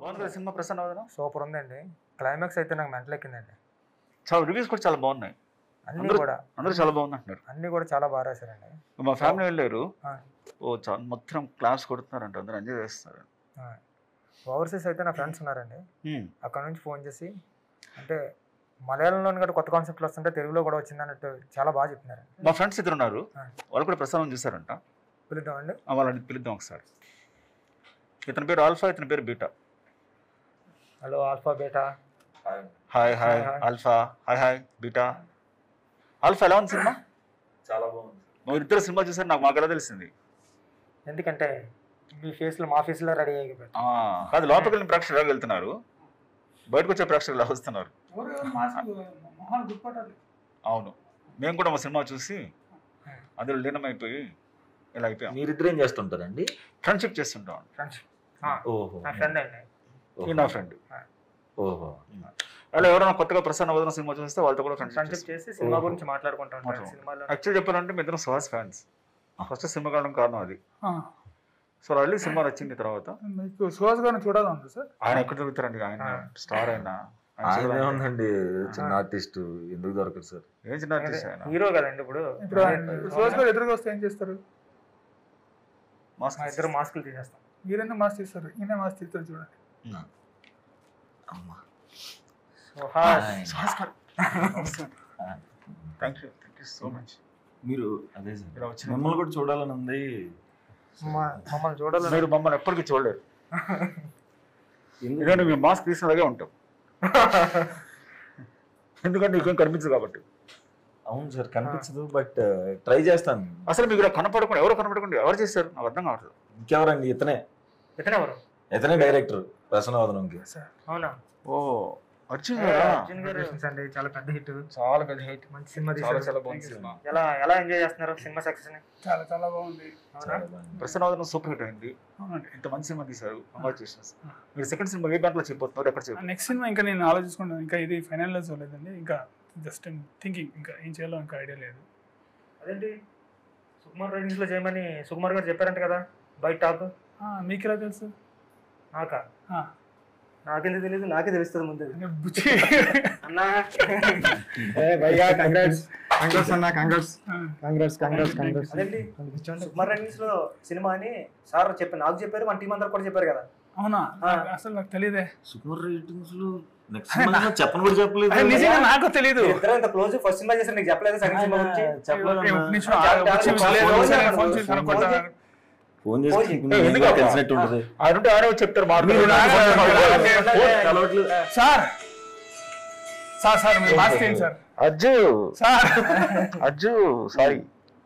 బాగుంది కదా సినిమా ప్రసన్న వదనం? సూపర్ ఉందండి. క్లైమాక్స్ అయితే నాకు మెంటల్ ఎక్కిందండి. చాలా రివ్యూస్ కూడా చాలా బాగున్నాయి. అన్నీ కూడా అందరూ చాలా బాగుంది అంటున్నారు. అన్నీ కూడా చాలా బాగా రాశారండి. మా ఫ్యామిలీ వెళ్ళారు. ఆ, చాలా మొత్తం క్లాస్ కొడుతున్నారంట, అందరూ ఎంజాయ్ చేస్తున్నారు. ఆ. ఓవర్సీస్ అయితే నా ఫ్రెండ్స్ ఉన్నారండి. అక్కడ నుంచి ఫోన్ చేసి అంటే మలయాళంలోని కూడా కొత్త కాన్సెప్ట్లు వస్తుంటే తెలుగులో కూడా వచ్చింది అన్నట్టు చాలా బాగా చెప్తున్నారు. మా ఫ్రెండ్స్ ఇద్దరు ఉన్నారు, వాళ్ళు కూడా ప్రసారం చూసారంట. పిలుద్దామండి. వాళ్ళని పిలుద్దాం ఒకసారి. ఇతని పేరు ఆల్ఫా, ఇతని పేరు Beta. Hello Alpha Beta. Hi hi Alpha. Hi hi Beta. Alpha ఎలా ఉంది సినిమా? చాలా బాగుంది. మీరు ఇద్దరు సినిమా చూసారు, మాకు ఎలా తెలిసింది? ఎందుకంటే మీ ఫేస్లో మా ఫేస్లో రెడీ అయిపోయింది. కాదు, లోపలికి వెళ్ళిన ప్రేక్షకులు ఎలా వెళ్తున్నారు, బయటకు వచ్చే ప్రేక్షకులు ఎలా వస్తున్నారు? అవును, మేము కూడా మా సినిమా చూసి అందులో లీనమైపోయి ఇలా అయిపోయాం. మీరిద్దరు ఏం చేస్తుంటారండి? ఫ్రెండ్షిప్ చేస్తుంటాం. ఫ్రెండ్షిప్. ఓహో, నా ఫ్రెండ్ అండి. నా ఫ్రెండ్. ఓహో, అలా ఎవరైనా కొత్తగా ప్రసన్న వదనం సినిమా చూస్తే వాళ్ళతో కూడా ఫ్రెండ్షిప్ చేసి సినిమా గురించి మాట్లాడుకుంటాం. సినిమాలో యాక్చువల్ చెప్పాలంటే మీ ఇద్దరం సుహాస్ ఫ్యాన్స్. ఫస్ట్ సినిమా కావడం కారణం అది. సో వెళ్ళి సినిమా వచ్చింది తర్వాత మీకు సుహాస్ గారిని చూడాలండి సార్. ఆయన ఎక్కడ దొరుకుతారండి, ఆయన స్టార్. ఆయన ఉందండి, చిన్న ఆర్టిస్ట్ ఎందుకు దొరకదు సార్? ఏం చిన్న ఆర్టిస్ట్ ఆయన, హీరో కదండి. ఇప్పుడు సుహాస్ గారు ఎదురుగా వస్తే ఏం చేస్తారు? ఇద్దరు మాస్కులు తీసేస్తాం. మీరైనా మాస్క్ తీస్తారు, ఈయన మాస్క్ తీస్తారు. చూడండి. Thank you so much. మీరు అదే సార్, మిమ్మల్ని కూడా చూడాలని ఉంది. మమ్మల్ని చూడాలి. మీరు మమ్మల్ని ఎప్పటికీ చూడలేరు, ఎందుకంటే మేము మాస్క్ తీసినలాగే ఉంటాం. ఎందుకంటే నీకేం కనిపించదు కాబట్టి. అవును సార్, కనిపించదు, బట్ ట్రై చేస్తాను. అసలు మీకు కనపడకుండా ఎవరు ఎవరు చేశారు నాకు అర్థం కావట్లేదు. ఇంకెవరండి? ఇతనే డైరెక్టర్ ప్రసన్న వదనంకి. అవునా? ఓ అర్జున్ గారు అండి, చాలా పెద్ద హిట్. చాలా పెద్ద హిట్. మంచి సినిమా చాలా చాలా బాగుంది సినిమా. ఎలా ఎంజాయ్ చేస్తున్నారు సినిమా సక్సెస్ ని? చాలా చాలా బాగుంది. ప్రసన్న వదనం సూపర్ హిట్ అయింది. ఇంత మంచి సినిమా తీశారు, కంగ్రాచులేషన్స్. మీరు సెకండ్ సినిమా ఏ బ్యాంక్ లో చెప్పబోతున్నారు, ఎక్కడ చెప్పారు? నెక్స్ట్ సినిమా ఇంకా నేను ఆలోచించుకుంటాను. ఇంకా ఇది ఫైనల్ లో చూడలేదండి. ఇంకా జస్ట్ థింకింగ్, ఇంకా ఏం చేయాలో ఇంకా ఐడియా లేదు. అదేంటి సుకుమార్ రైటింగ్స్ లో చేయమని సుకుమార్ గారు చెప్పారంట కదా బయట టాక్. మీకు ఎలా తెలుసు? నాకెందుకు తెలియదు, నాకే తెలుస్తుంది ముందు. అదేంటి సుకుమార్ రైటింగ్స్ లో సినిమా అని సార్ చెప్పారు, నాకు చెప్పారు, మన టీం అందరు కూడా చెప్పారు కదా. అవునా? అసలు నాకు తెలియదే. సుకుమార్ రైటింగ్స్ లో చెప్పను కూడా చెప్పలేదు. నిజంగా నాకు తెలియదు. ఇంత క్లోజ్ ఫస్ట్ సినిమా చేశారు, నీకు చెప్పలేదు సెకండ్ సినిమా గురించి? ఫోన్ చేసి తెలిసినట్టు ఉంటుంది. ఆరో చెప్తారు సార్ మీరు మాస్క్ చేయండి sir. Ajju sorry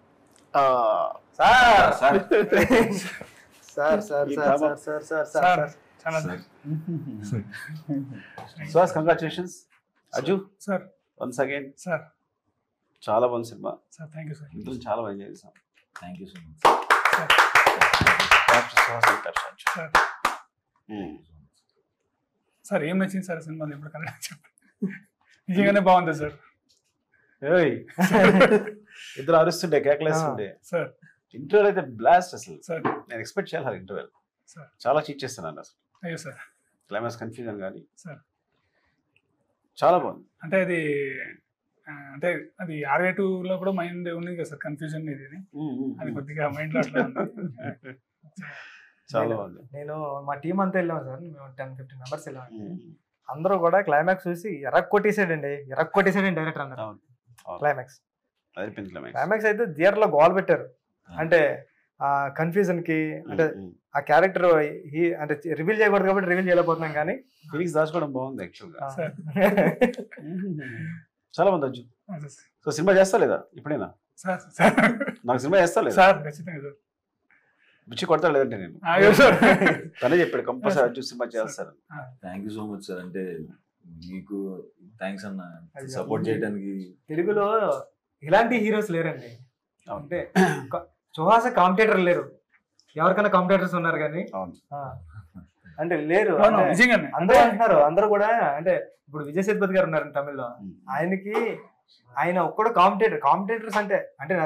Suhas, congratulations. Ajju sir, once again sir, చాలా బాగుంది సినిమా సార్. Thank you sir. ఇందులో చాలా బాగా చేసాం. Thank you so much sir. ఏం నచ్చింది సార్ సినిమాలో ఇప్పుడు కన్నా చెప్పండి. నిజంగానే బాగుంది సార్. ఇద్దరు అరుస్తుండే, కేకలేస్తుండే. సార్ ఇంటర్వెల్ అయితే బ్లాస్ట్ అసలు. సార్ నేను ఎక్స్పెక్ట్ చేయాలి ఇంటర్వెల్. సార్ చాలా చీట్ చేస్తున్నాను అసలు. అయ్యో సార్. క్లైమాక్స్ కన్ఫ్యూజన్ కానీ సార్ చాలా బాగుంది. అంటే అది R2 కూడా మైండ్ ఉంది కదా సార్, కన్ఫ్యూజన్ ఇది. అది కొద్దిగా మైండ్ లో అట్లా ఉంది. చాలా బాగుంది. నేను మా టీం అంతా వెళ్ళాము సార్, మేము 10-15 మెంబర్స్ వెళ్ళాము. అందరూ కూడా క్లైమాక్స్ చూసి ఎరక్కొట్టేసాడండి డైరెక్టర్ అన్నారు. క్లైమాక్స్ అయితే థియేటర్ లో గోల్ పెట్టారు. అంటే ఆ కన్ఫ్యూజన్ కి, అంటే ఆ క్యారెక్టర్ అంటే రివీల్ చేయకూడదు కాబట్టి రివీల్ చేయలేకపోతున్నాం, కానీ ఫీలింగ్స్ దాచుకోవడం బాగుంది యాక్చువల్ గా. చాలా బాగుంది అజ్జు. సో సినిమా చేస్తా లేదా ఇప్పుడైనా? నాకు సినిమా చేస్తా లేదా? బుచ్చి కొడతా లేదంటే నేను తనే చెప్పాడు కంపల్సరీ అజ్జు సినిమా చేస్తారు. Thank you so much sir. అంటే మీకు థ్యాంక్స్ అన్న, సపోర్ట్ చేయడానికి. తెలుగులో ఇలాంటి హీరోస్ లేరండి. అంటే సుహాస్ కాంపిటేటర్ లేరు, ఎవరికైనా కాంపిటేటర్స్ ఉన్నారు కానీ అంటే లేరు. అందరూ అంటున్నారు, అందరూ కూడా. అంటే ఇప్పుడు విజయ్ సేతుపతి గారు ఉన్నారు తమిళ్లో, ఆయన ఒక్కడు కాంపిటేటర్స్ అంటే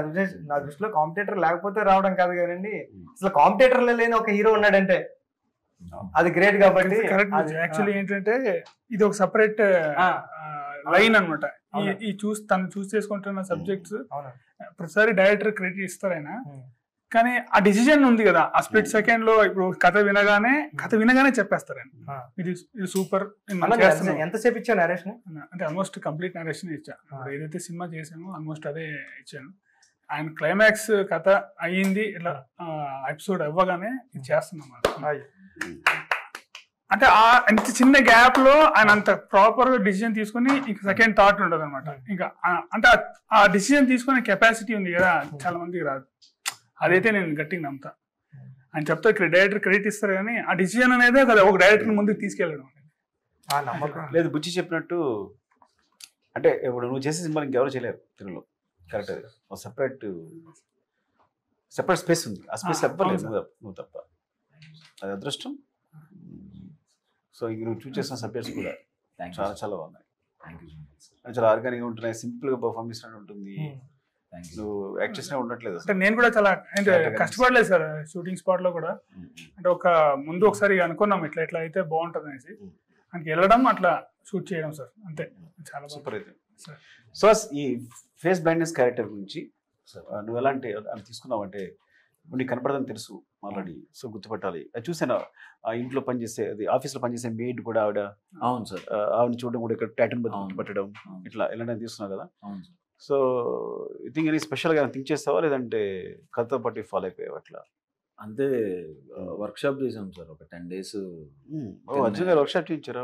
నా దృష్టిలో కాంపిటేటర్ లేకపోతే రావడం కాదు కానండి, అసలు కాంపిటేటర్లో లేని ఒక హీరో ఉన్నాడంటే అది గ్రేట్ కాబట్టి కరెక్ట్. యాక్చువల్లీ ఏంటంటే ఇది ఒక సపరేట్ లైన్ అనమాట. ఈ తను చూస్ చేసుకుంటున్న సబ్జెక్ట్స్ ప్రతిసారి డైరెక్టర్ క్రెడిట్ ఇస్తారు ఆయన, కానీ ఆ డిసిజన్ ఉంది కదా ఆ స్ప్లిట్ సెకండ్ లో. ఇప్పుడు కథ వినగానే చెప్పేస్తారు ఆయన ఇది సూపర్. ఎంతసేపు ఇచ్చా నరేషన్ అంటే ఆల్మోస్ట్ కంప్లీట్ నరేషన్ ఇచ్చా. ఏదైతే సినిమా చేసామో ఆల్మోస్ట్ అదే ఇచ్చాను. ఆయన క్లైమాక్స్ కథ అయ్యింది ఇట్లా ఎపిసోడ్ అవ్వగానే ఇది చేస్తున్నాం. అంటే అంత చిన్న గ్యాప్ లో ఆయన అంత ప్రాపర్ గా డిసిజన్ తీసుకుని ఇంకా సెకండ్ థాట్ ఉండదు అనమాట. ఇంకా అంటే ఆ డిసిజన్ తీసుకునే కెపాసిటీ ఉంది కదా చాలా మందికి రాదు. అదైతే నేను గట్టిగా నమ్ముతా. ఆయన చెప్తా డైరెక్టర్ క్రెడిట్ ఇస్తారు కానీ ఆ డిసిజన్ అనేది కదా ఒక డైరెక్టర్ ముందుకు తీసుకెళ్ళడం లేదు. బుచ్చి చెప్పినట్టు అంటే ఇప్పుడు నువ్వు చేసే సినిమాలు ఇంకెవరు చేయలేరు తెలుగులో. కరెక్ట్. అది సెపరేట్ స్పేస్ ఉంది. ఆ స్పేస్ ఎవ్వలేదు నువ్వు తప్ప. అది అదృష్టం. సో ఇంక నువ్వు చూస్ చేసిన సబ్జెక్ట్స్ కూడా చాలా చాలా బాగున్నాయి. చాలా ఆర్గానిక్గా ఉంటున్నాయి. సింపుల్ గా పర్ఫార్మ్ చేసినట్టు ఉంటుంది. నువ్వు యాక్ట్ చేసినా ఉండట్లేదు. అంటే నేను కూడా చాలా అంటే కష్టపడలేదు సార్ షూటింగ్ స్పాట్ లో కూడా. అంటే ముందు ఒకసారి అనుకున్నాం ఇట్లా అయితే బాగుంటుంది అనేసి, మనకి వెళ్ళడం అట్లా షూట్ చేయడం సార్ అంతే. చాలా సూపర్ అయితే. సో ఈ ఫేస్ బ్లైండ్నెస్ క్యారెక్టర్ గురించి నువ్వు ఎలాంటి తీసుకున్నావు అంటే నీకు కనపడదని తెలుసు ఆల్రెడీ, సో గుర్తుపట్టాలి. అది చూసాను ఆ ఇంట్లో పనిచేసే అది ఆఫీస్లో పనిచేసే మెయిడ్ కూడా ఆవిడ. అవును సార్. ఆవిడని చూడడం కూడా ఇక్కడ ప్యాటర్న్ గుర్తుపట్టడం ఇట్లా ఎలాంటి తీసుకున్నావు కదా. సో ఐ థింక్ ఎనీ స్పెషల్గా థింక్ చేస్తావా లేదంటే కథతో పాటు ఫాలో అయిపోయావు అట్లా? అంతే. వర్క్ షాప్ చేసాం సార్ ఒక 10 days. అర్జున్ గారు వర్క్ షాప్ చేయించారా?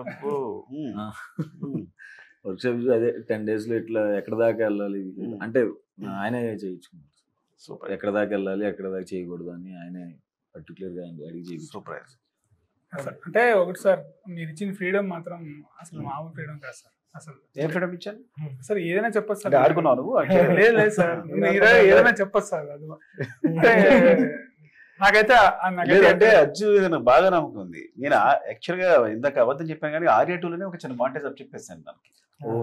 వర్క్ షాప్ అదే 10 days లో ఇట్లా ఎక్కడ దాకా వెళ్ళాలి అంటే ఆయనే చేయించుకున్నారు. సూపర్. ఎక్కడ దాకా వెళ్ళాలి ఎక్కడ దాకా చేయకూడదు అని ఆయనే పర్టికులర్ గా అడిగి చేయించు. సూపర్. అంటే ఒకటి సార్ మీరు ఇచ్చిన ఫ్రీడమ్ మాత్రం అసలు మామూలు ఫ్రీడమ్ కాదు సార్. అసలు ఏం ఫ్రీడమ్ ఇచ్చాను సార్? ఏదైనా చెప్పచ్చు సార్. ఆడుకున్నావు నువ్వు? లేదు సార్, ఏదైనా చెప్పచ్చు సార్. అది నాకైతే అంటే అజ్జు నాకు బాగా నమ్మకం ఉంది. నేను యాక్చువల్ గా ఇందాక అబద్ధం చెప్పాను కానీ Arya 2లోనే ఒక చిన్న మాంటేజ్ అప్ చెప్పేసాను దానికి.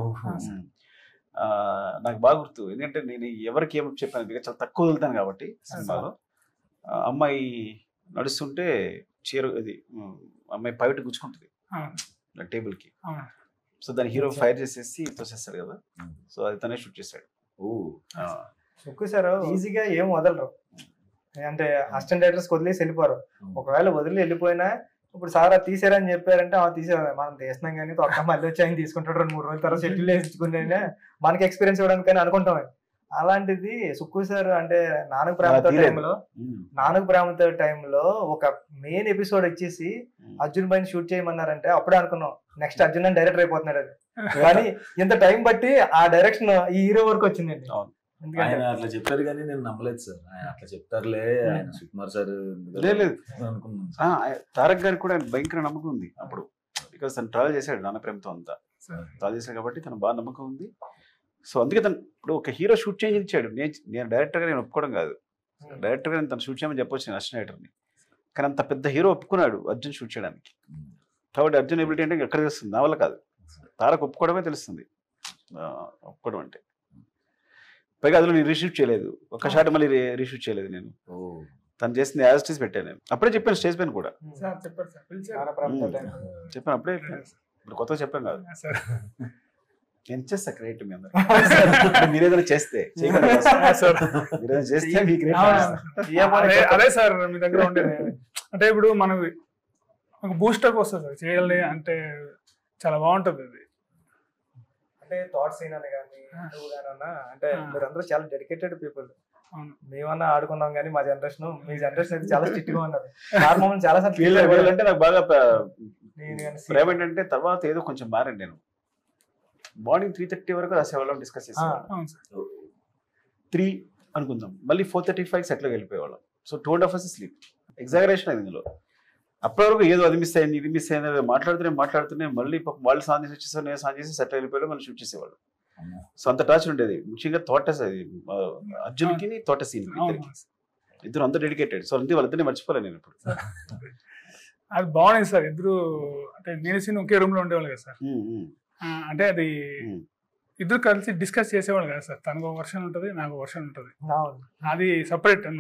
నాకు బాగా గుర్తు. ఎందుకంటే నేను ఎవరికి ఏమో చెప్పాను చాలా తక్కువ వదులుతాను కాబట్టి సినిమాలో. అమ్మాయి నడుస్తుంటే చీర అది అమ్మాయి పైట గుచ్చుకుంటుంది టేబుల్ కి. సో దాని హీరో ఫైర్ చేసేసి తోసేస్తాడు కదా. సో అది తనే షూట్ చేశాడు. సార్ ఈజీగా ఏం వదలరు అంటే అసిస్టెంట్ డైరెక్టర్స్ వదిలేసి వెళ్ళిపోరు. ఒకవేళ వదిలి వెళ్ళిపోయినా ఇప్పుడు సార్ అది తీసారని చెప్పారంటే తీసారు మనం తీసినాం కానీ తొక్క మళ్ళీ వచ్చి ఆయన తీసుకుంటాడు 2-3 రోజుల తర్వాత షెడ్యూల్ వేసుకుని మనకి ఎక్స్పీరియన్స్ ఇవ్వడానికి కానీ అనుకుంటాం. అలాంటిది సుక్కు సార్ అంటే నాన్నకు ప్రేమతో టైంలో ఒక మెయిన్ ఎపిసోడ్ వచ్చేసి అర్జున్ పైన షూట్ చేయమన్నారంటే అప్పుడే అనుకున్నాం నెక్స్ట్ అర్జున్ అని డైరెక్టర్ అయిపోతున్నాడు అది. కానీ ఇంత టైం బట్టి ఆ డైరెక్షన్ ఈ హీరో వరకు వచ్చిందండి. ఆయన అట్లా చెప్పారు కానీ నేను నమ్మలేదు సార్. ఆయన అట్లా చెప్తారులే ఆయన సుకుమార్ సార్ అనుకున్నాను. తారక్ గారికి కూడా భయంకర నమ్మకం ఉంది అప్పుడు. బికాస్ తను ట్రావెల్ చేశాడు నాన్న ప్రేమతో అంతా ట్రావెల్ చేశాడు కాబట్టి తను బాగా నమ్మకం ఉంది. సో అందుకే తను ఇప్పుడు ఒక హీరో షూట్ చేసి ఇచ్చాడు. నేను డైరెక్టర్గా నేను ఒప్పుకోవడం కాదు. డైరెక్టర్గా నేను తను షూట్ చేయమని చెప్పొచ్చు నేను అసిస్టెంట్ డైరెక్టర్ని. కానీ అంత పెద్ద హీరో ఒప్పుకున్నాడు అర్జున్ షూట్ చేయడానికి. కాబట్టి అర్జున్ ఎబిలిటీ అంటే ఎక్కడ తెలుస్తుంది? నా వల్ల కాదు. తారక్ ఒప్పుకోవడమే తెలుస్తుంది ఒప్పుకోవడం అంటే. పైగా అందులో నేను రీషూట్ చేయలేదు. ఒక షాట్ మళ్ళీ రీషూట్ చేయలేదు నేను. తను చేసింది యాజ్ స్టేజ్ పెట్టాను. నేను అప్పుడే చెప్పాను స్టేజ్ పైన కూడా చెప్పాను. అప్పుడే ఇప్పుడు కొత్తగా చెప్పాను కాదు. నేను చేస్తా క్రియేట్ మీ అందరూ. మీరు ఏదైనా చేస్తే అదే సార్ మీ దగ్గర ఉండేది. అంటే ఇప్పుడు మనకు ఒక బూస్టప్ వస్తుంది సార్ చేయాలి అంటే చాలా బాగుంటుంది అది. అంటే థాట్స్ అయినా కానీ అంటే మీరందరూ చాలా డెడికేటెడ్ పీపుల్. మేమన్నా ఆడుకున్నాం కానీ మా జనరేషన్ మీ జనరేషన్ అయితే చాలా స్ట్రిక్ట్ గా ఉన్నారు. చాలా సార్లు అంటే నాకు బాగా ప్రేమ ఏంటంటే తర్వాత ఏదో కొంచెం మారండి. నేను మార్నింగ్ 3:30 వరకు రాసేవాళ్ళం, డిస్కస్ చేసేవాళ్ళం. 3 అనుకుందాం, మళ్ళీ 4:35 సెట్లోకి వెళ్ళిపోయేవాళ్ళం. So 2.5 hours sleep. ఎగ్జాగరేషన్ అయింది ఇందులో. అప్పటి వరకు ఏదో అది మిస్ అయింది ఇది మిస్ అయింది మాట్లాడుతూనే మళ్ళీ వాళ్ళు సాన్ చేసి వచ్చేసారు, నేను సాన్ చేసి సెట్ వెళ్ళిపోయాడు, మళ్ళీ షూట్ చేసేవాళ్ళు. సో అంత టార్చర్ ఉండేది. ముఖ్యంగా తోటస్ అది అర్జున్కి తోట సీన్ ఇద్దరు అంత డెడికేటెడ్. సో అంతే వాళ్ళిద్దరిని మర్చిపోలే నేను ఇప్పుడు. అది బాగుంది సార్. ఇద్దరు అంటే నేను సీన్ ఒకే రూమ్ లో ఉండేవాళ్ళు కదా సార్. అంటే అది ఇద్దరు కలిసి డిస్కస్ చేసేవాళ్ళు కదా సార్. తనకు ఒక వర్షన్ ఉంటుంది, నాకు వర్షన్ ఉంటుంది. అది సపరేట్ అనమాట.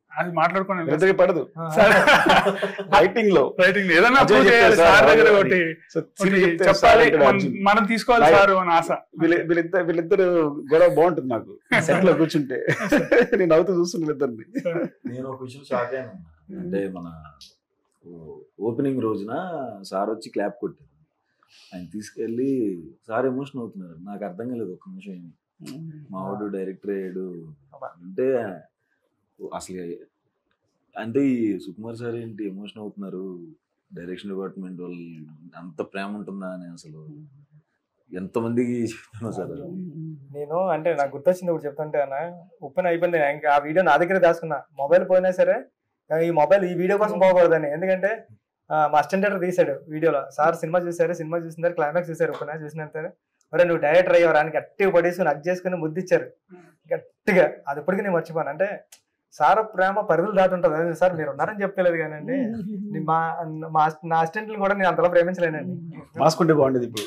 అది మాట్లాడుకున్నాను ఇద్దరికి పడదు రైటింగ్ లో ఏదైనా అజయ్ prove చేయాలి చెప్తారు సార్ సార్ దగ్గర అది. ఒకటి చెప్పాలి మనం తీసుకోవాలి సార్ అని ఆశ. వీళ్ళిద్దరు గొడవ బాగుంటుంది నాకు సెట్ లో కూర్చుంటే నేను నవ్వుతూ చూస్తున్నా వీళ్ళిద్దరిని. నేను ఒక విషయం షాక్ అయ్యాను. అంటే మన ఓపెనింగ్ రోజున సార్ వచ్చి క్లాప్ కొట్టారు. ఆయన తీసుకెళ్ళి సార్ ఎమోషన్ అవుతున్నారు. నాకు అర్థం కాలేదు ఒక్క నిమిషం ఏమి. మా వాడు డైరెక్టర్ అయ్యాడు అంటే అసలు అంటే ఈ సుకుమార్ సార్ ఏంటి ఎమోషన్ అవుతున్నారు, డైరెక్షన్ డిపార్ట్మెంట్ వాళ్ళు అంత ప్రేమ ఉంటుందా అని అసలు ఎంతమందికి చెప్తాను సార్. నేను అంటే నాకు గుర్తొచ్చింది ఒకటి చెప్తుంటే అన్న, ఓపెన్ అయిపోయింది ఇంకా ఆ వీడియో నా దగ్గర దాచుకున్నా. మొబైల్ పోయినా సరే ఈ మొబైల్ ఈ వీడియో కోసం పోకూడదని, ఎందుకంటే మా అసిస్టెంట్ డైరెక్టర్ తీసాడు వీడియోలో. సార్ సినిమా చూసారు, సినిమా చూసిన క్లైమాక్స్ చూసారు, ఓపెన్ చూసినంత మరి నువ్వు డైరెక్టర్ అయ్యావు అని గట్టిగా పడేసుకుని హగ్ చేసుకుని ముద్దిచ్చారు గట్టిగా. అది ఇప్పటికీ నేను మర్చిపోను. అంటే సార్ ప్రేమ పరిధులు దాటుంటుంది. అదే సార్ మీరు ఉన్నారని చెప్పలేదు కానండి, నా అసిస్టెంట్ని కూడా నేను అంతలా ప్రేమించలేనండి. మాస్కుంటే బాగుండేది ఇప్పుడు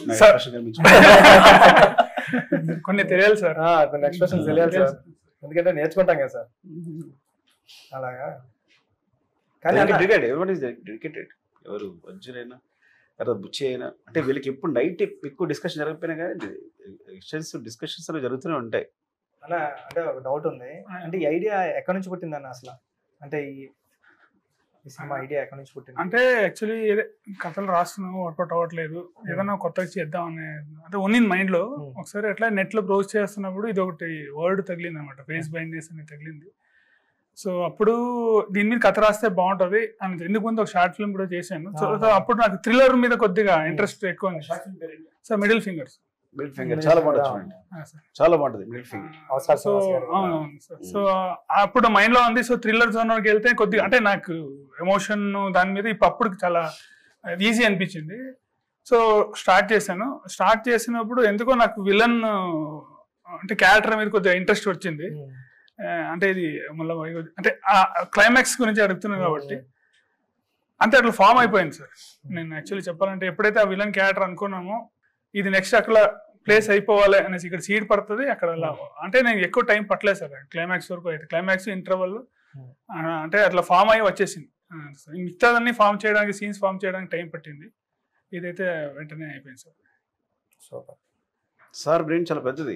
కొన్ని తెలియాలి సార్, కొన్ని ఎక్స్ప్రెషన్స్ తెలియాలి సార్, ఎందుకంటే నేర్చుకుంటాం కదా సార్ అలాగా. కానీ డెడికేటెడ్ ఎవరు అర్జున్ అయినా తర్వాత బుచ్చి అయినా, అంటే వీళ్ళకి ఎప్పుడు నైట్ ఎక్కువ డిస్కషన్ జరగకపోయినా కానీ డిస్కషన్స్ జరుగుతూనే ఉంటాయి. అలా అంటే ఒక డౌట్ ఉంది, అంటే ఈ ఐడియా ఎక్కడి నుంచి పుట్టిందన్న అసలు? అంటే ఈ సినిమా ఐడియా ఎక్కడి నుంచి పుట్టింది? అంటే యాక్చువల్లీ కథలు రాస్తున్నాం, వర్కౌట్ అవ్వట్లేదు, ఏదైనా కొత్తగా చేద్దాం అనే అంటే ఉన్నింది మైండ్ లో. ఒకసారి ఎట్లా నెట్ లో బ్రౌజ్ చేస్తున్నప్పుడు ఇది ఒకటి వర్డ్ తగిలింది అనమాట, ఫేస్ బైండ్నెస్ అని తగిలింది. సో అప్పుడు దీని మీద కథ రాస్తే బాగుంటది అని ఇందుకు ముందు ఒక షార్ట్ ఫిల్మ్ కూడా చేశాను. సో అప్పుడు నాకు థ్రిల్లర్ మీద కొద్దిగా ఇంట్రెస్ట్ ఎక్కువ ఉంది. సో మిడిల్ ఫింగర్స్ చాలా బాగుంటుంది, చాలా బాగుంటుంది మిడిల్ ఫింగర్. సో అవునవును సార్. సో అప్పుడు మైండ్ లో ఉంది. సో థ్రిల్లర్ జోన్కి వెళ్తే కొద్దిగా అంటే నాకు ఎమోషన్ దాని మీద అప్పుడు చాలా ఈజీ అనిపించింది. సో స్టార్ట్ చేశాను. స్టార్ట్ చేసినప్పుడు ఎందుకో నాకు విలన్ అంటే క్యారెక్టర్ మీద కొద్దిగా ఇంట్రెస్ట్ వచ్చింది. అంటే ఇది మళ్ళీ అంటే క్లైమాక్స్ గురించి అడుగుతున్నాను కాబట్టి అంతే అట్లా ఫామ్ అయిపోయింది సార్. నేను యాక్చువల్లీ చెప్పాలంటే ఎప్పుడైతే ఆ విలన్ క్యారెక్టర్ అనుకున్నామో ఇది నెక్స్ట్ అక్కడ ప్లేస్ అయిపోవాలి అనేసి ఇక్కడ సీడ్ పడుతుంది అక్కడ అంటే నేను ఎక్కువ టైం పట్టలేదు సార్ క్లైమాక్స్ వరకు. అయితే క్లైమాక్స్ ఇంటర్వల్ అంటే అట్లా ఫామ్ అయ్యి వచ్చేసింది. మిగతాదన్నీ ఫామ్ చేయడానికి, సీన్స్ ఫామ్ చేయడానికి టైం పట్టింది. ఇదైతే వెంటనే అయిపోయింది సార్. సూపర్. సార్ బ్రెయిన్ చాలా పెద్దది.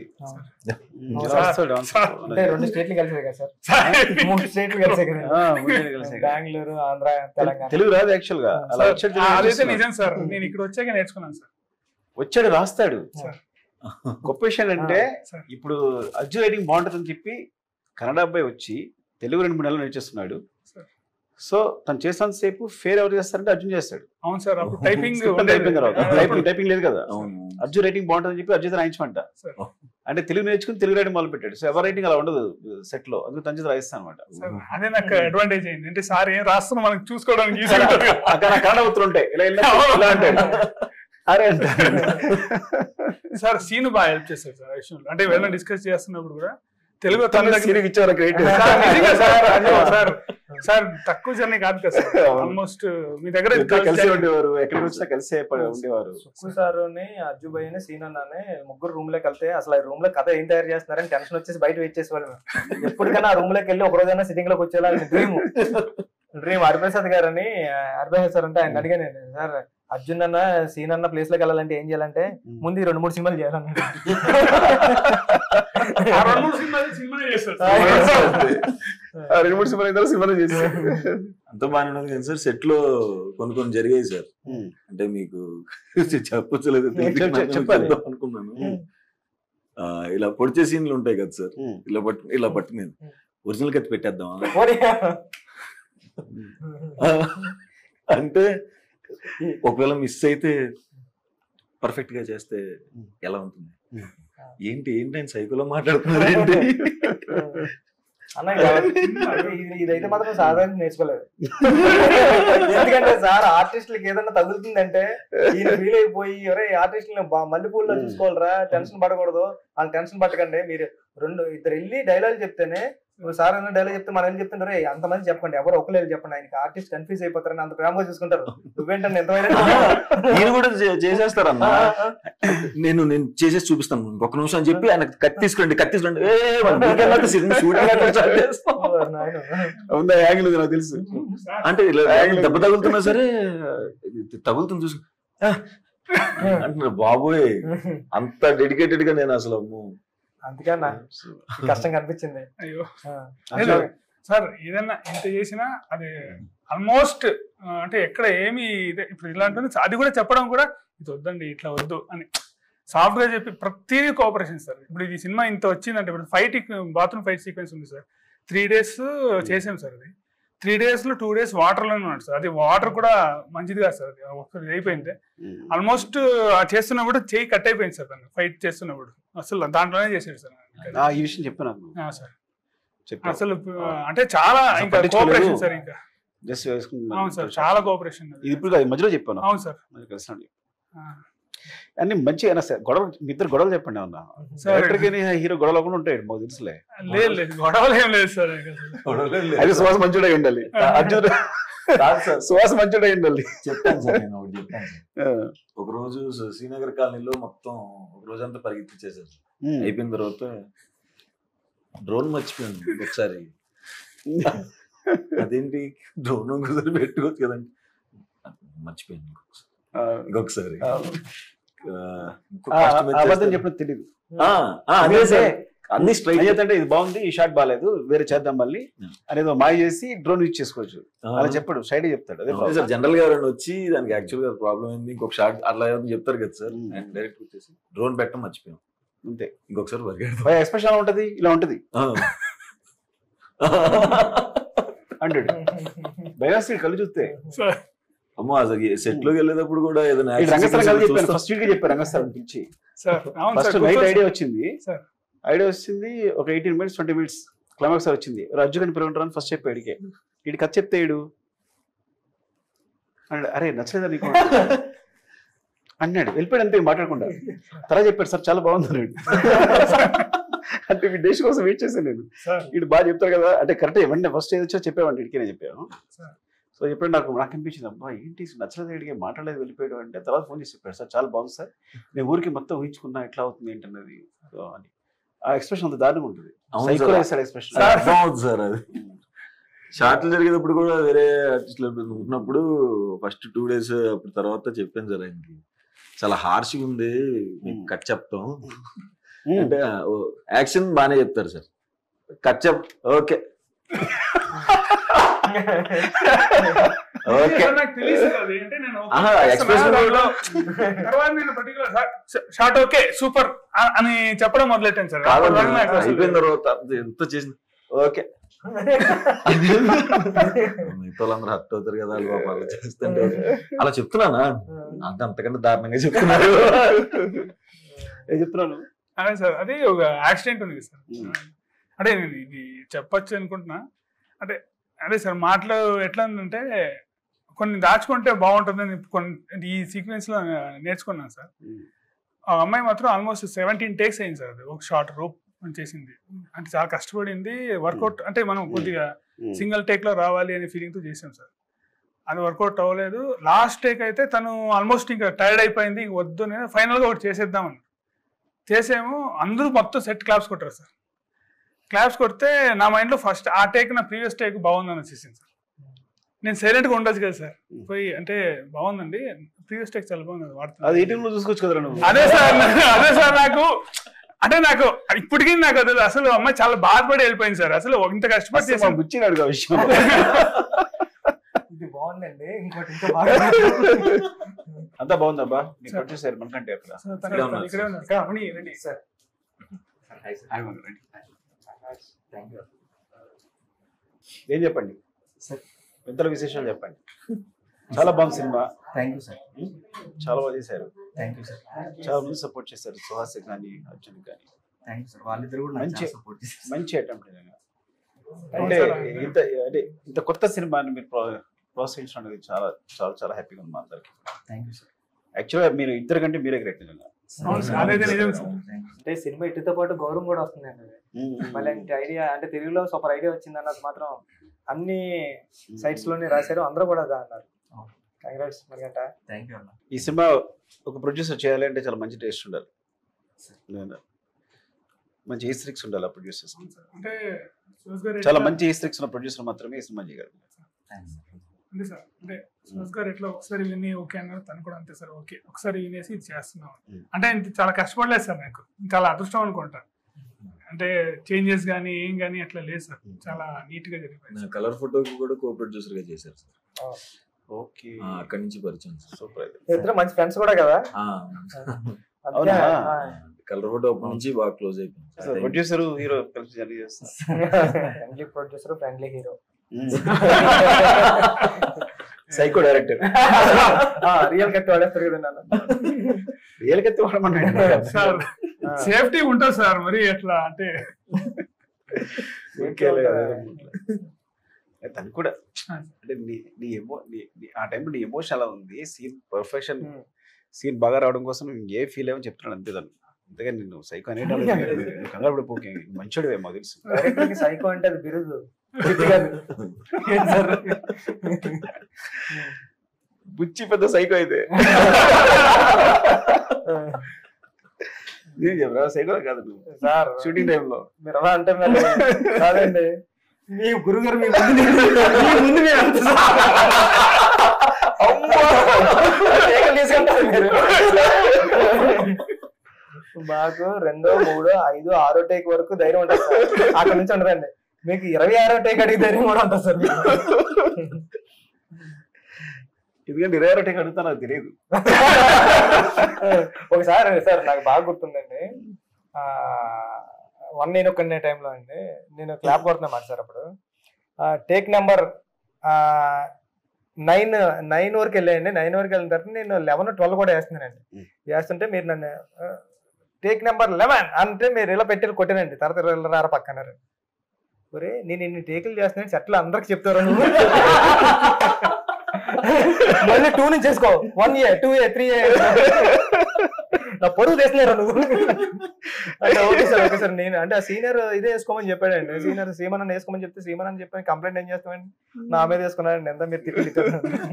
రెండు స్టేట్లు కలిసాయి కదా సార్, 3 స్టేట్లు కలిసాయి కదా, బెంగళూరు, ఆంధ్ర, తెలంగాణ. తెలుగు రాదు యాక్చువల్ గా. అదైతే నిజం సార్, నేను ఇక్కడ వచ్చాక నేర్చుకున్నాను సార్. వచ్చాడు రాస్తాడు. గొప్ప విషయం అంటే ఇప్పుడు అర్జున్ రైటింగ్ బాగుంటుందని చెప్పి కన్నడ అబ్బాయి వచ్చి తెలుగు 2-3 నెలలు నేర్చేస్తున్నాడు. సో తను చేస్తాను సేపు ఫేర్ ఎవరు చేస్తారంటే అర్జున్ చేస్తాడు. అవును సార్. అప్పుడు టైపింగ్ టైపింగ్ లేదు కదా. అర్జున్ రైటింగ్ బాగుంటుందని చెప్పి అర్జున్ రాయించమంట. అంటే తెలుగు నేర్చుకుని తెలుగు రైటింగ్ మొదలు పెట్టాడు. సో ఎవరి రైటింగ్ అలా ఉండదు సెట్ లో, అందుకు తన చేత రాయిస్తాను అనమాట. అదే నాకు అడ్వాంటేజ్ అయింది. అంటే సార్ ఏం రాస్తున్నా మనకు చూసుకోవడానికి అక్కడ కన్నడ ఉత్తరం ఉంటాయి, ఇలా ఇలా అంటాడు అరే అంట. సార్ సీను బాగా హెల్ప్ చేస్తారు సార్ విషయంలో. అంటే ఏమైనా డిస్కస్ చేస్తున్నప్పుడు కూడా తెలుగు సార్ తక్కువ జర్నీ కాదు కదా సార్. ఆల్మోస్ట్ మీ దగ్గర కలిసి ఉండేవారు, ఎక్కడికి వచ్చినా కలిసే ఉండేవారు. సుక్కు సార్ అజ్జు భయ్ సీన్ అన్నానే ముగ్గురు రూమ్ లోకి వెళ్తే అసలు ఆ రూమ్ లో కథ ఏం తయారు చేస్తున్నారని టెన్షన్ వచ్చేసి బయట వెయిట్ చేసేవాళ్ళు. ఎప్పటికైనా ఆ రూమ్ లోకి వెళ్ళి ఒక రోజైనా సిట్టింగ్ లోకి వచ్చేలా డ్రీమ్. హరిప్రసాద్ గారు అని, హరిప్రసాద్ సార్ అంటే ఆయన అడిగా నేను, సార్ అర్జున్ అన్న సీన్ అన్న ప్లేస్ లోకి వెళ్ళాలంటే ఏం చేయాలంటే ముందు 2-3 సినిమాలు చేయాలన్నాడు. 2-3 సినిమాలు చేశారు. అంత బాగానే ఉన్నది కానీ సార్ సెట్ లో కొన్ని జరిగాయి సార్. అంటే మీకు చెప్పలేదు అనుకున్నాను. ఇలా పొడిచే సీన్లు ఉంటాయి కదా సార్, ఇలా పట్టుకునేది ఒరిజినల్ కత్తి పెట్టేద్దాం అంటే ఒకవేళ మిస్ అయితే పర్ఫెక్ట్ గా చేస్తే ఎలా ఉంటుంది? ఏంటి ఆయన సైకోలో మాట్లాడుతున్నారు ఏంటి అన్న? ఇదైతే మాత్రం సాధారణ నేర్చుకోలేదు. ఎందుకంటే సార్ ఆర్టిస్టులకి ఏదన్నా తగులుతుందంటే ఈయన ఫీల్ అయిపోయి ఎవరే ఆర్టిస్టులు మల్లెపూల్లో చూసుకోవాలరా, టెన్షన్ పడకూడదు, వాళ్ళు టెన్షన్ పట్టకండి, మీరు 2-2 వెళ్ళి డైలాగ్ చెప్తేనే సార్ అన్న డైలాగ్ చెప్తే మనం ఏం చెప్తుంటారు, అంతమంది చెప్పండి, ఎవరు ఒకలేదు చెప్పండి, ఆయనకి ఆర్టిస్ట్ కన్ఫ్యూజ్ అయిపోతారని అంత ప్రేమగా చూసుకుంటారు. నువ్వేంటంటే ఎంతమైనా నేను కూడా చేసేస్తారన్నా. నేను చేసేసి చూపిస్తాను ఇంకొక నిమిషం అని చెప్పి ఆయన కత్తి తీసుకోండి ఉందా యాంగిల్ నాకు తెలుసు. అంటే దెబ్బ తగులుతున్నా సరే తగులుతుంది చూసు అంటున్నారు. బాబోయ్ అంత డెడికేటెడ్ గా నేను అసలు అందుకన్నా కష్టం కనిపించింది. అయ్యో సార్ ఏదన్నా ఎంత చేసినా అది ఆల్మోస్ట్ అంటే ఎక్కడ ఏమి ఇప్పుడు ఇలా ఉంటుంది. అది కూడా చెప్పడం కూడా ఇది వద్దండి ఇట్లా వద్దు అని సాఫ్ట్ గా చెప్పి ప్రతిదీ కోఆపరేషన్ సార్. ఇప్పుడు ఇది సినిమా ఇంత వచ్చిందంటే ఇప్పుడు బాత్రూమ్ ఫైట్ సీక్వెన్స్ ఉంది సార్, 3 days చేసాం సార్. అది 3 days లో 2 days వాటర్లోనే ఉన్నాడు సార్. అది వాటర్ కూడా మంచిది కాదు సార్, అది ఒకసారి అయిపోయింది. ఆల్మోస్ట్ చేస్తున్నప్పుడు చేయి కట్ అయిపోయింది సార్, తను ఫైట్ చేస్తున్నప్పుడు అసలు దాంట్లోనే చేసాడు సార్. ఈ విషయం చెప్పాను సార్ అసలు అంటే చాలా ఇంకా కోఆపరేషన్ సార్, ఇంకా జస్ట్ అవును సార్ చాలా కోఆపరేషన్. ఇది ఇప్పుడు మధ్యలో చెప్పాను. అవును సార్ కలిసి అన్ని మంచిగా సార్. గొడవలు మీ ఇద్దరు గొడవలు చెప్పండి అన్న. హీరో గొడవలు కూడా ఉంటాయి మాకు తెలుసులే. లేదు గొడవలు ఏం లేదు సార్. అది సువాస మంచుడై ఉండాలి, అర్జున్ సువాస మంచుడై ఉండాలి. చెప్తాను సార్, నేను ఒకటి చెప్తాను సార్. ఒక రోజు శ్రీనగర్ కాలనీలో మొత్తం ఒక రోజంతా పరిగెత్తిచ్చేసారు. అయిపోయిన తర్వాత డ్రోన్ మర్చిపోయాను ఒకసారి. అదేంటి డ్రోన్ ఒకసారి పెట్టుకోవచ్చు కదండి, మర్చిపోయాను ఇంకొకసారి. అబద్ధం చెప్పినది తెలియదు. అన్ని స్ట్రైక్ అంటే ఇది బాగుంది, ఈ షాట్ బాగాలేదు, వేరే చేద్దాం మళ్ళీ అనేది మాయ చేసి డ్రోన్ యూజ్ చేసుకోవచ్చు అలా చెప్పాడు. స్ట్రైట్ చెప్తాడు. అదే సార్ జనరల్ గా ఎవరైనా వచ్చి దానికి యాక్చువల్ గా ప్రాబ్లం ఏంది ఇంకొక షాట్ అట్లా చెప్తారు కదా సార్. డైరెక్ట్ వచ్చేసి డ్రోన్ పెట్టడం మర్చిపోయాం అంతే. ఇంకొకసారి ఎక్స్ప్రెషన్ ఎలా ఉంటది, ఇలా ఉంటది అంటాడు. భయవేస్తాడు కళ్ళు చూస్తే. అమ్మో అసలు సెట్ లోకి వెళ్ళేటప్పుడు కూడా ఏదైనా రంగస్థలం ఫస్ట్ వీక్ చెప్పారు. రంగస్థలం పిలిచి ఫస్ట్ నైట్ ఐడియా వచ్చింది. ఒక 18 minutes 20 minutes క్లైమాక్స్ వచ్చింది. రజ్జు కానీ పిల్లలు ఉంటారని ఫస్ట్ చెప్పాడు. వీడి కథ చెప్తే వీడు అన్నాడు, అరే నచ్చలేదా నీకు అన్నాడు. వెళ్ళిపోయాడు అంతే మాట్లాడకుండా. తర్వాత చెప్పాడు, సార్ చాలా బాగుంది అన్నాడు. అంటే వీడి డేస్ కోసం వెయిట్ చేశాను నేను. వీడు బాగా చెప్తారు కదా అంటే కరెక్ట్ ఇవన్నీ ఫస్ట్ ఏదొచ్చో చెప్పామంటే ఇడికి నేను చెప్పాను. సో ఎప్పుడు నాకు అనిపించింది, అబ్బా ఏంటి నచ్చలేదు వీడికి మాట్లాడలేదు వెళ్ళిపోయాడు అంటే. తర్వాత ఫోన్ చేసి చెప్పాడు, సార్ చాలా బాగుంది సార్, నేను ఊరికి మొత్తం ఊహించుకున్నా ఎట్లా అవుతుంది ఏంటన్నది అని. ఆ ఎక్స్ప్రెషన్ అంత దారుణంగా ఉంటుంది. ఎక్స్ప్రెషన్ సార్ అది షార్ట్లు జరిగేటప్పుడు కూడా వేరే ఆర్టిస్టులు ఉన్నప్పుడు ఫస్ట్ 2 days అప్పుడు తర్వాత చెప్పాను సార్ ఆయనకి, చాలా హార్ష్గా ఉంది మీకు కట్ చెప్తాం అంటే. యాక్షన్ బాగానే చెప్తారు sir, cut okay shot okay super అని చెప్పడం మొదలెట్టాను సార్. అయిపోయిన తర్వాత ఎంత చేసిన ఓకే మిగతా వాళ్ళందరూ హర్ట్ అవుతారు కదా అలా చేస్తుంటే అలా చెప్తున్నానా అంటే అంతకంటే దారుణంగా చెప్తున్నారు. చెప్తున్నాను అదే సార్. అది ఒక యాక్సిడెంట్ ఉంది సార్. అంటే నేను ఇది చెప్పచ్చు అనుకుంటున్నా. అంటే అదే సార్ మాటలు ఎట్లా ఉందంటే కొన్ని దాచుకుంటే బాగుంటుందని కొన్ని ఈ సీక్వెన్స్ లో నేర్చుకున్నాను సార్. ఆ అమ్మాయి మాత్రం ఆల్మోస్ట్ 17 takes అయింది సార్. అది ఒక షార్ట్ రోప్ చేసింది అంటే చాలా కష్టపడింది. వర్కౌట్ అంటే మనం కొద్దిగా సింగిల్ టేక్ లో రావాలి అనే ఫీలింగ్ తో చేసాం సార్. అది వర్కౌట్ అవ్వలేదు. లాస్ట్ టేక్ అయితే తను ఆల్మోస్ట్ ఇంకా టైర్డ్ అయిపోయింది, వద్దు నేను ఫైనల్ గా ఒకటి చేసేద్దామని చేసేమో. అందరూ మొత్తం సెట్ క్లాప్స్ కొట్టారు సార్. క్లాప్స్ కొడితే నా మైండ్ లో ఫస్ట్ ఆ టేక్ నా ప్రీవియస్ టేక్ బాగుందని వచ్చేసింది సార్. నేను సైలెంట్ గా ఉండొచ్చు కదా సార్, పోయి అంటే బాగుందండి ప్రీవియస్ టేక్ చాలా బాగుంది వాడుతున్నాను చూసుకోవచ్చు కదా. అదే సార్ నాకు అంటే నాకు ఇప్పటికీ నాకు అది అసలు అమ్మాయి చాలా బాధపడి వెళ్ళిపోయింది సార్. అసలు ఇంత కష్టపడి చేసాను గుచ్చినాడు ఆ విషయం. ఇది బాగుందండి, ఇంకోటి అంతా బాగుందబ్బా. వచ్చేసారు మనకంటే ఏం చెప్పండి పెద్దల విశేషాలు చెప్పండి. చాలా బాగుంది సినిమా. థ్యాంక్ యూ సార్, చాలా బాగా చేశారు. Thank you sir. చాలా మంది సపోర్ట్ చేశారు, సుహాస్ కానీ అర్జున్ కానీ. థ్యాంక్ యూ సార్, వాళ్ళిద్దరు కూడా మంచి అటెంప్ట్. అంటే ఇంత కొత్త సినిమాని మీరు ప్రోత్సహించడం అనేది చాలా చాలా చాలా హ్యాపీగా ఉంది మా అందరికి. Thank you sir. యాక్చువల్గా మీరు ఇద్దరు కంటే మీరే గ్రేట్ నిజంగా. అదైతే నిజం సార్. అంటే సినిమా ఇటుతో పాటు గౌరవం కూడా వస్తుందండి అది. మళ్ళీ ఐడియా అంటే తెలుగులో సూపర్ ఐడియా వచ్చింది అన్నది మాత్రం అన్ని సైట్స్ లోనే రాశారు, అందరూ కూడా అదే అన్నారు. కంగ్రాట్స్ మరిగంట. థ్యాంక్ యూ అన్న. ఈ సినిమా ఒక ప్రొడ్యూసర్ చేయాలి అంటే చాలా మంచి టేస్ట్ ఉండాలి, మంచి ఈస్ట్రిక్స్ ఉండాలి ఆ ప్రొడ్యూసర్స్. అంటే సుహాస్ గారు చాలా మంచి ఈస్ట్రిక్స్ ఉన్న ప్రొడ్యూసర్ మాత్రమే ఈ సినిమా చేయగలరు. అంటే సార్ అంటే సుహాస్ గారు ఎట్లా ఒకసారి విని ఓకే అన్నారు, తను కూడా అంతే సార్ ఓకే ఒకసారి వినేసి ఇది చేస్తున్నాం అంటే ఇంత చాలా కష్టపడలేదు సార్, నాకు చాలా అదృష్టం అనుకుంటా. అంటే చేంజెస్ కానీ ఏం కానీ అట్లా లేదు సార్, చాలా నీట్ గా జరిగిపోయింది. కలర్ ఫోటోకి కూడా కో ప్రొడ్యూసర్ గా చేశారు సార్. ఓకే, అక్కడి నుంచి పరిచయం సార్. సూపర్. ఇద్దరు మంచి ఫ్రెండ్స్ కూడా కదా. అవునా? కలర్ ఫోటో అప్పటి నుంచి బాగా క్లోజ్ అయిపోయింది. ప్రొడ్యూసర్ హీరో కలిసి జర్నీ చేస్తారు. Friendly producer, friendly hero, psycho director. Real కత్తి వాడేస్తారు కదా నన్ను. రియల్ కత్తి వాడమన్నాడు సార్. సేఫ్టీ ఉంటుంది సార్, మరి ఎట్లా అంటే తను కూడా అంటే ఆ టైంలో నీ ఎమోషన్ అలా ఉంది, సీన్ పర్ఫెక్షన్, సీన్ బాగా రావడం కోసం ఏ ఫీల్ అయ్యని చెప్తున్నాడు అంతే. దాన్ని అంతేగాని నేను సైకో అనే కంగారు పడిపోకే, మంచోడివే మాకు తెలుసు. సైకో అంటే అది బిరుదు. బుచ్చి పెద్ద సైకో అయితే సైకో కాదు నువ్వు సార్. షూటింగ్ టైంలో మీరు అలా అంటే మరి కాదండి, మీ గురుగారు మీ ముందు మీరు అంత తీసుకుంటారు మీరు. మాకు 2, 3, 5, 6 టేక్ వరకు ధైర్యం ఉంటుంది సార్, అక్కడ నుంచి ఉండదండి. మీకు 26వ టేక్ అడిగి ధైర్యం కూడా ఉంటుంది సార్. ఎందుకంటే 26వ టేక్ అడుగుతా నాకు తెలియదు. ఒకసారి సార్ నాకు బాగా గుర్తుందండి, 1 నేను ఒక్కనే టైంలో అండి, నేను క్లాప్ కొడుతున్నా సార్. అప్పుడు టేక్ నెంబర్ 9 వరకు వెళ్ళాయండి. 9 వరకు వెళ్ళిన తర్వాత నేను 11, 12 కూడా వేస్తున్నానండి. వేస్తుంటే మీరు నన్ను టేక్ నెంబర్ 11 అంటే మీరు ఇలా పెట్టి కొట్టానండి. తర్వాత రారా పక్కన్నారు. ఒరే నేను ఇన్ని టేకులు చేస్తున్నాను చెట్లు అందరికి చెప్తారు, మళ్ళీ 2 నుంచి చేసుకో, 1A 2A 3A నా పొరుగు తెస్తున్నారా నువ్వు అంటే ఓకే సార్ నేను అంటే ఆ సీనియర్ ఇదే వేసుకోమని చెప్పాడండి. సీనియర్ సీమన్ వేసుకోమని చెప్తే సీమన్ అని చెప్పాను, కంప్లైంట్ ఏం చేస్తామండి, నా మీద వేసుకున్నాడండి. ఎంత మీరు తిట్టారు.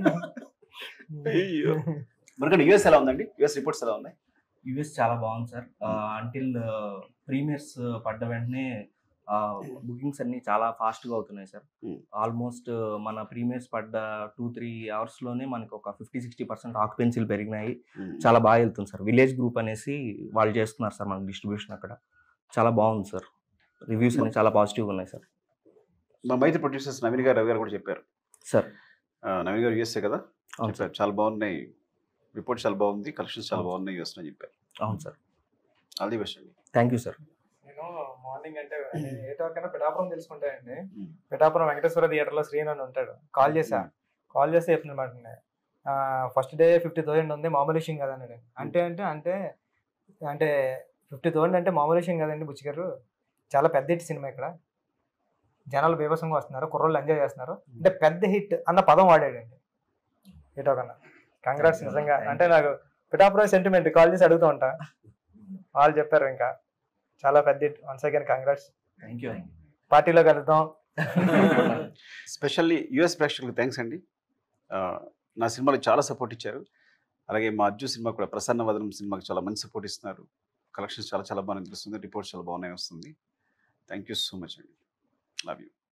మనకంటే యూఎస్ ఎలా ఉందండి? యూఎస్ రిపోర్ట్స్ ఎలా ఉన్నాయి? యూఎస్ చాలా బాగుంది సార్. అంటిల్ ప్రీమియర్స్ పడ్డ వెంటనే బుకింగ్స్ అన్ని చాలా ఫాస్ట్ గా అవుతున్నాయి సార్. ఆల్మోస్ట్ మన ప్రీమియర్స్ పడ్డ 2-3 అవర్స్ లోనే మనకి ఒక 50-60% ఆక్యుపెన్సీలు పెరిగినాయి. చాలా బాగా వెళ్తుంది సార్. విలేజ్ గ్రూప్ అనేసి వాళ్ళు చేస్తున్నారు సార్ మనకి డిస్ట్రిబ్యూషన్, అక్కడ చాలా బాగుంది సార్. రివ్యూస్ అన్ని చాలా పాజిటివ్ ఉన్నాయి సార్. మా మైత్రి ప్రొడ్యూసర్స్ నవీన్ గారు, రవి గారు కూడా చెప్పారు సార్. నవీన్ గారు యూఎస్ఏ కదా చెప్పారు, చాలా బాగున్నాయి రిపోర్ట్స్, చాలా బాగుంది, కలెక్షన్స్ చాలా బాగున్నాయి యూఎస్ అని చెప్పారు. అవును సార్. ఆల్ ది బెస్ట్ అండి. Thank you sir. నేను మార్నింగ్ అంటే 8 వరకైనా పిఠాపురం తెలుసుకుంటానండి. పిఠాపురం వెంకటేశ్వర థియేటర్లో శ్రీను అని ఉంటాడు. కాల్ చేస్తే చెప్తున్నమాట, ఫస్ట్ డే 50,000 ఉంది, మామూలు విషయం కదండి. అంటే 50,000 అంటే మామూలు విషయం కదండి బుచ్చి గారు, చాలా పెద్ద హిట్ సినిమా, ఇక్కడ జనాలు బీభత్సంగా వస్తున్నారు, కుర్రోళ్ళు ఎంజాయ్ చేస్తున్నారు అంటే పెద్ద హిట్ అన్న పదం వాడాడండి ఏటో కన్నా. కంగ్రాట్స్ నిజంగా. అంటే నాకు పిఠాపురం సెంటిమెంట్ కాల్ చేసి అడుగుతూ ఉంటా, వాళ్ళు చెప్పారు ఇంకా చాలా పెద్ద hit. Once again congrats. Thank you. పార్టీలో కలుద్దాం. స్పెషల్లీ యూఎస్ ప్రేక్షకులకు థ్యాంక్స్ అండి. నా సినిమాలకు చాలా సపోర్ట్ ఇచ్చారు. అలాగే మా అర్జున్ సినిమా కూడా, ప్రసన్న వదనం సినిమాకి చాలా మంచి సపోర్ట్ ఇస్తున్నారు. కలెక్షన్స్ చాలా బాగా అనిపిస్తుంది, రిపోర్ట్స్ చాలా బాగున్నాయి వస్తుంది. థ్యాంక్ యూ సో మచ్ అండి. Love you.